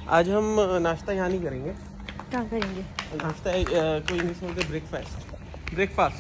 आज हम नाश्ता यहाँ नहीं करेंगे। कहाँ करेंगे नाश्ता? कोई इंग्लिश में बोलते ब्रेकफास्ट।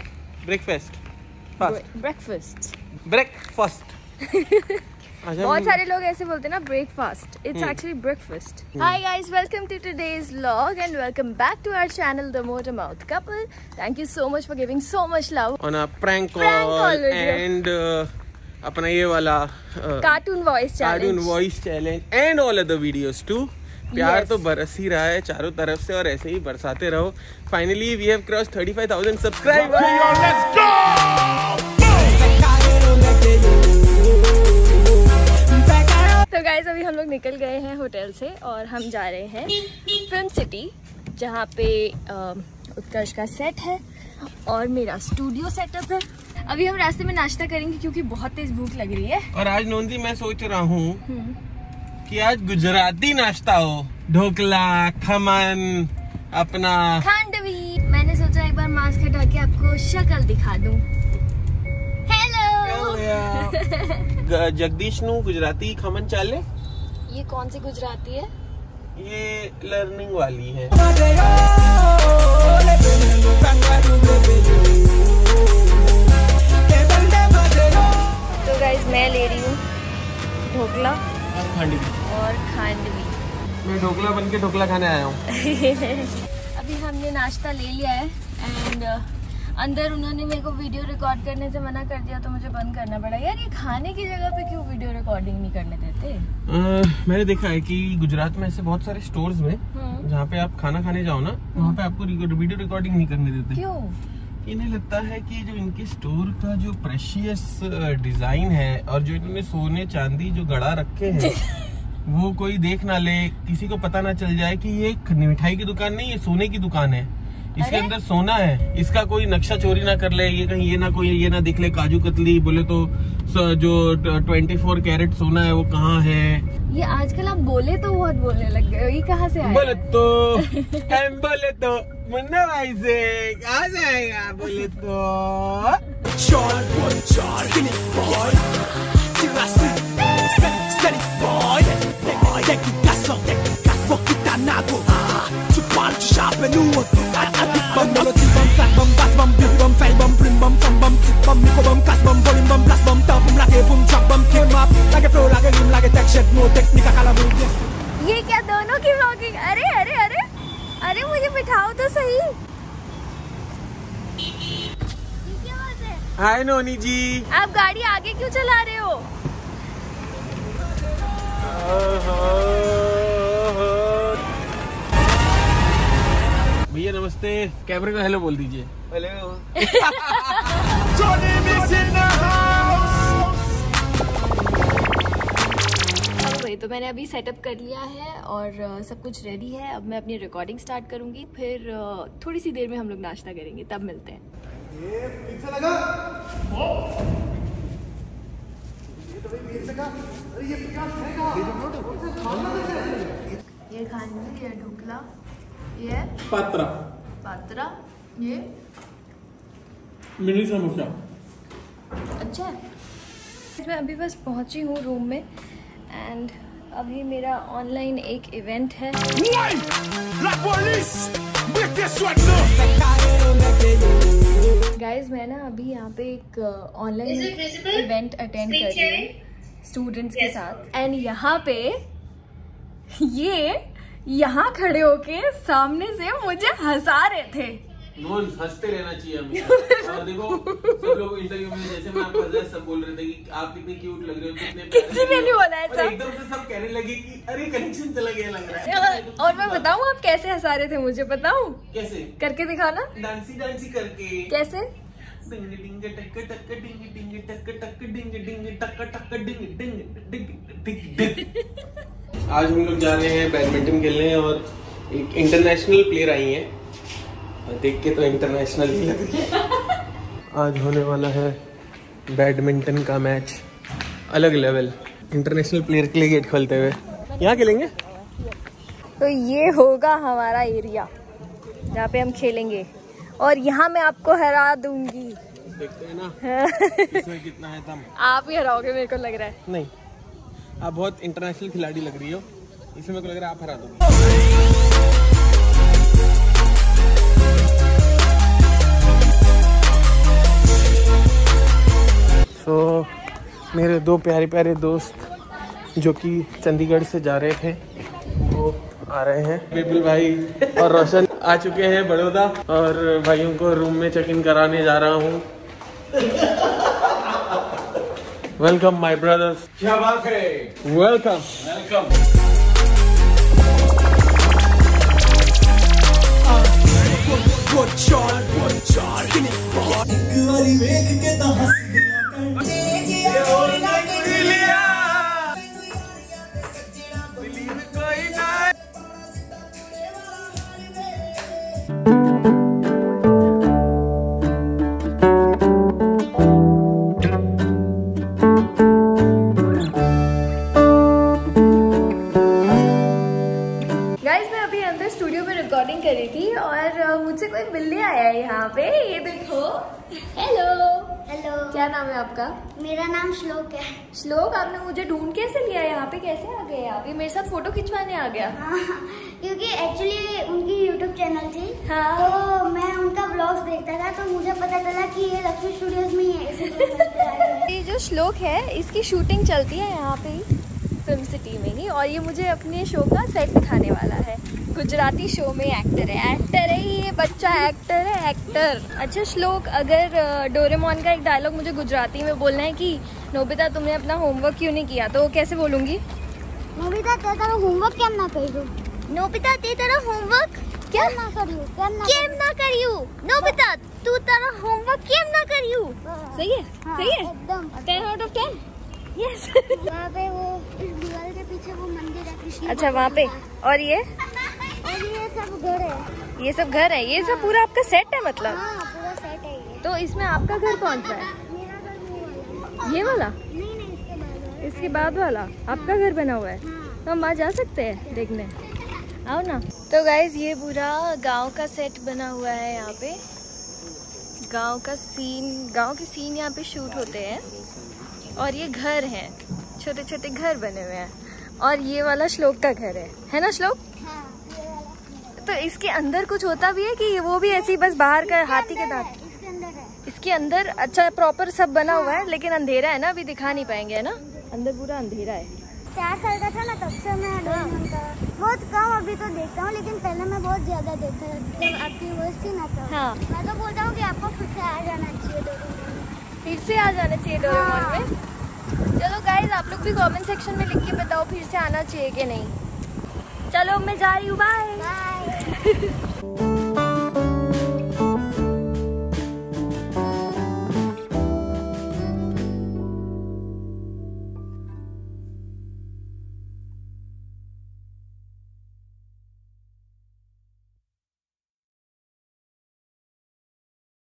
बहुत सारे लोग ऐसे बोलते हैं ना, breakfast. It's actually breakfast. Hi guys, welcome to today's vlog and welcome back to our channel the motor mouth couple. Thank you so much for giving so much love on a prank call and अपना ये वाला cartoon voice challenge and all other videos too. प्यार तो बरस ही रहा है चारों तरफ से और ऐसे ही बरसाते रहो। Finally we have cross 35,000 subscribers. तो गाइस अभी हम लोग निकल गए हैं होटल से और हम जा रहे हैं फिल्म सिटी, जहाँ पे उत्कर्ष का सेट है और मेरा स्टूडियो सेटअप है। अभी हम रास्ते में नाश्ता करेंगे क्योंकि बहुत तेज भूख लग रही है। और आज नोंदी मैं सोच रहा हूँ कि आज गुजराती नाश्ता हो, ढोकला, खमन, अपना खांडवी। मैंने सोचा एक बार मास्क हटा के आपको शक्ल दिखा दूं। हेलो जगदीश नु गुजराती खमन चाले। ये कौन सी गुजराती है? ये लर्निंग वाली है। तो गाइस मैं ले रही हूँ ढोकला और खांडवी। मैं ढोकला बन के ढोकला खाने आया हूँ। अभी हमने नाश्ता ले लिया है एंड अंदर उन्होंने मेरे को वीडियो रिकॉर्ड करने से मना कर दिया तो मुझे बंद करना पड़ा। यार ये खाने की जगह पे क्यों वीडियो रिकॉर्डिंग नहीं करने देते? मैंने देखा है कि गुजरात में ऐसे बहुत सारे स्टोर्स में जहाँ पे आप खाना खाने जाओ ना, वहाँ पे आपको वीडियो रिकॉर्डिंग नहीं करने देते। क्यों? इन्हें लगता है कि जो इनके स्टोर का जो प्रेशियस डिजाइन है और जो इन्होंने सोने चांदी जो गड़ा रखे हैं वो कोई देख ना ले, किसी को पता ना चल जाए कि ये मिठाई की दुकान नहीं, ये सोने की दुकान है। इसके अंदर सोना है, इसका कोई नक्शा चोरी ना कर ले, ये कहीं ये ना दिख ले काजू कतली बोले तो जो 24 कैरेट सोना है वो कहाँ है। ये आजकल आप बोले तो बहुत बोलने लग गए, ये कहाँ से आया? बोले तो मुन्ना भाई से कहाँ से आएगा? बोले ये क्या दोनों की व्लॉगिंग? अरे अरे अरे अरे मुझे बिठाओ तो सही। क्या बात है? हाय नोनी जी, आप गाड़ी आगे क्यों चला रहे हो? भैया नमस्ते, कैमरे को हेलो बोल दीजिए। हेलो। तो मैंने अभी सेटअप कर लिया है और सब कुछ रेडी है। अब मैं अपनी रिकॉर्डिंग स्टार्ट करूंगी, फिर थोड़ी सी देर में हम लोग नाश्ता करेंगे, तब मिलते हैं। ये खांडवी, ये ढोकला, ये पात्रा, ये मिनी समोसा। अच्छा है। मैं अभी बस पहुंची हूँ रूम में एंड अभी मेरा ऑनलाइन एक इवेंट है। गाइज मैं ना अभी यहाँ पे एक ऑनलाइन इवेंट अटेंड कर रही हूँ स्टूडेंट्स के साथ एंड यहाँ पे ये यहाँ खड़े होके सामने से मुझे हंसा रहे थे। हंसते रहना चाहिए हमें। और देखो सब लोग इंटरव्यू में जैसे मैं आपको सब बोल रहे थे कि आप कितने क्यूट लग रहे हो, कितने किसी ने नहीं बोला ऐसा। एकदम से सब कहने लगे कि अरे कनेक्शन चला गया लग रहा है। और मैं बताऊँ आप कैसे हंसा रहे थे मुझे? बताऊँ कैसे? करके दिखाना। डांसी करके। कैसे? डिंग डिंग टक टक डिंग डिंग टक टक डिंग डिंग टक टक डिंग डिंग डिंग। आज हम लोग जा रहे हैं बैडमिंटन खेलने और एक इंटरनेशनल प्लेयर आई है, देख के तो इंटरनेशनल ही लग रही है। आज होने वाला है बैडमिंटन का मैच, अलग लेवल। इंटरनेशनल प्लेयर के लिए गेट खोलते हुए यहाँ खेलेंगे। तो ये होगा हमारा एरिया जहाँ पे हम खेलेंगे और यहाँ मैं आपको हरा दूंगी। देखते हैं ना इसमें कितना है दम। आप ही हराओगे मेरे को लग रहा है। नहीं, आप बहुत इंटरनेशनल खिलाड़ी लग रही हो। इसमें मेरे को लग रहा है आप हरा दोगे। तो मेरे दो प्यारे प्यारे दोस्त जो कि चंडीगढ़ से जा रहे थे वो आ रहे हैं। विपुल भाई और रोशन आ चुके हैं बड़ौदा और भाइयों को रूम में चेक इन कराने जा रहा हूँ। Welcome my brothers. क्या बात है। Welcome welcome. स्टूडियो में रिकॉर्डिंग करी थी और मुझसे कोई मिलने आया है यहाँ पे। ये देखो। हेलो। हेलो। क्या नाम है आपका? मेरा नाम श्लोक है। श्लोक, आपने मुझे ढूंढ कैसे लिया यहाँ पे? कैसे आ गए आप? ये मेरे साथ फोटो खिंचवाने आ गया? हाँ, क्योंकि एक्चुअली उनकी यूट्यूब चैनल थी। हाँ। तो मैं उनका व्लॉग्स देखता था तो मुझे पता चला कि ये लक्ष्मी स्टूडियोज में ही है। ये जो श्लोक है इसकी शूटिंग चलती है यहाँ पे ही, फिल्म सिटी में ही, और ये मुझे अपने शो का सेट दिखाने वाला है। गुजराती शो में एक्टर है ये बच्चा, एक्टर है एक्टर। अच्छा श्लोक, अगर डोरेमोन का एक डायलॉग मुझे गुजराती में बोलना है कि नोबिता तुमने अपना होमवर्क क्यों नहीं किया, तो कैसे बोलूँगी? नोबिता तेरा होमवर्क केम ना करियो। नोबिता तेरा होमवर्क क्या ना करियो, केम ना करियो। नोबिता तू तेरा होमवर्क केम ना करियो। सही है? सही है एकदम 10 out of 10। यस। वहाँ पे वो इस दीवार के पीछे वो मंदिर है कृष्ण। अच्छा वहाँ पे। और ये सब घर है। ये सब घर है, ये सब पूरा आपका सेट है मतलब? हाँ, पूरा सेट है ये। तो इसमें आपका घर कौन सा है? मेरा घर वो वाला। ये वाला? नहीं, इसके बाद वाला आपका घर बना हुआ है? हाँ। तो हम वहाँ जा सकते हैं देखने? आओ ना। तो गाइज ये पूरा गांव का सेट बना हुआ है यहाँ पे। गांव के सीन यहाँ पे शूट होते हैं और ये घर हैं, छोटे छोटे घर बने हुए हैं। और ये वाला श्लोक का घर है ना श्लोक? हाँ, तो इसके अंदर कुछ होता भी है कि वो भी ऐसे ही बस बाहर का हाथी के दांत? इसके अंदर है। इसके अंदर अच्छा प्रॉपर सब बना हुआ है, लेकिन अंधेरा है ना, अभी दिखा नहीं पाएंगे है ना, अंदर पूरा अंधेरा है। 4 साल का था ना तब से मैं डोरेमोन का बहुत कम अभी तो देखता हूँ, लेकिन पहले मैं बहुत ज्यादा देखता था जब आपकी वॉइस थी ना तब। हाँ। मैं तो बोलता हूँ कि आपको फिर से आ जाना चाहिए डोरेमोन में। फिर से आ जाना चाहिए डोरेमोन में। चलो गाइज आप लोग भी कमेंट सेक्शन में लिख के बताओ फिर से आना चाहिए कि नहीं। चलो मैं जा रही हूँ, बाय।